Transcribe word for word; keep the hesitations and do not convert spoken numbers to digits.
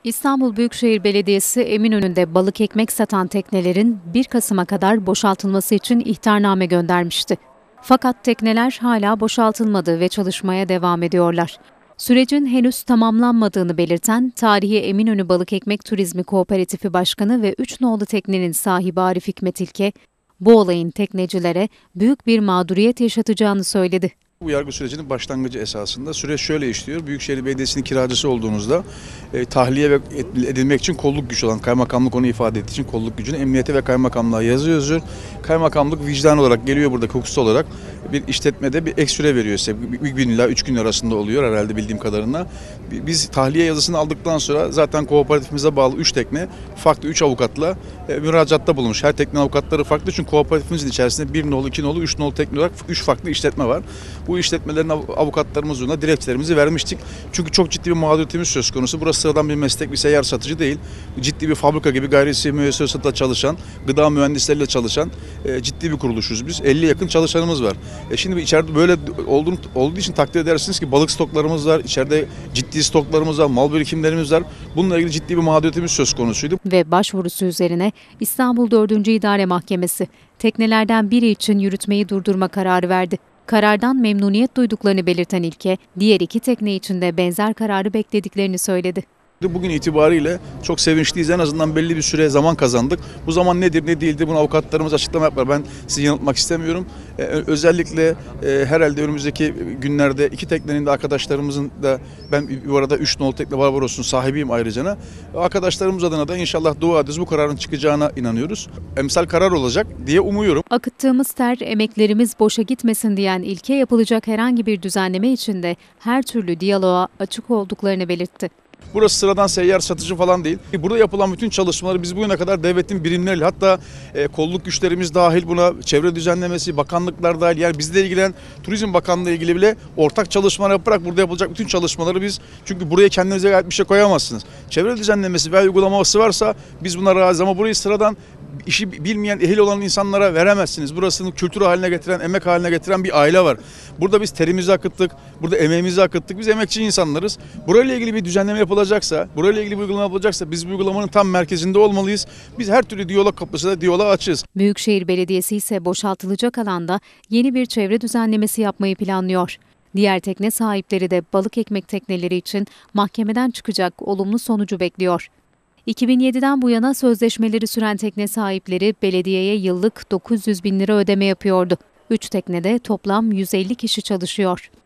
İstanbul Büyükşehir Belediyesi Eminönü'nde balık ekmek satan teknelerin bir Kasım'a kadar boşaltılması için ihtarname göndermişti. Fakat tekneler hala boşaltılmadı ve çalışmaya devam ediyorlar. Sürecin henüz tamamlanmadığını belirten Tarihi Eminönü Balık Ekmek Turizmi Kooperatifi Başkanı ve üç nolu teknenin sahibi Arif Hikmet İlke, bu olayın teknecilere büyük bir mağduriyet yaşatacağını söyledi. Bu yargı sürecinin başlangıcı esasında süreç şöyle işliyor. Büyükşehir Belediyesi'nin kiracısı olduğunuzda e, tahliye ve edilmek için kolluk gücü olan kaymakamlık onu ifade ettiği için kolluk gücünü emniyete ve kaymakamlığa yazıyoruz. Kaymakamlık vicdan olarak geliyor burada hukuksal olarak bir işletmede bir ek süre veriyor size. Bir gün ila üç gün arasında oluyor herhalde bildiğim kadarıyla. Biz tahliye yazısını aldıktan sonra zaten kooperatifimize bağlı üç tekne farklı üç avukatla e, müracaatta bulunmuş. Her tekne avukatları farklı çünkü kooperatifimizin içerisinde bir nolu, iki nolu, üç nolu tekne olarak üç farklı işletme var. Bu işletmelerin avukatlarımız yoluna dilekçelerimizi vermiştik. Çünkü çok ciddi bir mağduriyetimiz söz konusu. Burası sıradan bir meslek, bir seyyar satıcı değil. Ciddi bir fabrika gibi gayri müessesatta çalışan, gıda mühendisleriyle çalışan e, ciddi bir kuruluşuz biz. elliye yakın çalışanımız var. E şimdi içeride böyle olduğu, olduğu için takdir edersiniz ki balık stoklarımız var, içeride ciddi stoklarımız var, mal birikimlerimiz var. Bununla ilgili ciddi bir mağduriyetimiz söz konusuydu. Ve başvurusu üzerine İstanbul dördüncü İdare Mahkemesi teknelerden biri için yürütmeyi durdurma kararı verdi. Karardan memnuniyet duyduklarını belirten İlke, diğer iki tekne için de benzer kararı beklediklerini söyledi. Bugün itibariyle çok sevinçliyiz. En azından belli bir süre zaman kazandık. Bu zaman nedir ne değildir bunu avukatlarımız açıklama yapar. Ben sizi yanıltmak istemiyorum. Ee, özellikle e, herhalde önümüzdeki günlerde iki teknenin de arkadaşlarımızın da ben bu arada üç nolu tekne Barbaros'un sahibiyim ayrıca. Arkadaşlarımız adına da inşallah dua ediyoruz. Bu kararın çıkacağına inanıyoruz. Emsal karar olacak diye umuyorum. Akıttığımız ter, emeklerimiz boşa gitmesin diyen İlke yapılacak herhangi bir düzenleme için de her türlü diyaloğa açık olduklarını belirtti. Burası sıradan seyyar satıcı falan değil. Burada yapılan bütün çalışmaları biz bugüne kadar devletin birimleriyle hatta e, kolluk güçlerimiz dahil buna çevre düzenlemesi, bakanlıklar dahil yani bizle ilgilen Turizm Bakanlığı ilgili bile ortak çalışmalar yaparak burada yapılacak bütün çalışmaları biz çünkü buraya kendinize ait bir şey koyamazsınız. Çevre düzenlemesi ve uygulaması varsa biz buna razı ama burayı sıradan işi bilmeyen, ehil olan insanlara veremezsiniz. Burasını kültür haline getiren, emek haline getiren bir aile var. Burada biz terimizi akıttık, burada emeğimizi akıttık. Biz emekçi insanlarız. Burayla ilgili bir düzenleme yapılacaksa, burayla ilgili bir uygulama yapılacaksa biz bu uygulamanın tam merkezinde olmalıyız. Biz her türlü diyalog kapısında diyaloğa açığız. Büyükşehir Belediyesi ise boşaltılacak alanda yeni bir çevre düzenlemesi yapmayı planlıyor. Diğer tekne sahipleri de balık ekmek tekneleri için mahkemeden çıkacak olumlu sonucu bekliyor. iki bin yediden bu yana sözleşmeleri süren tekne sahipleri belediyeye yıllık dokuz yüz bin lira ödeme yapıyordu. üç teknede toplam yüz elli kişi çalışıyor.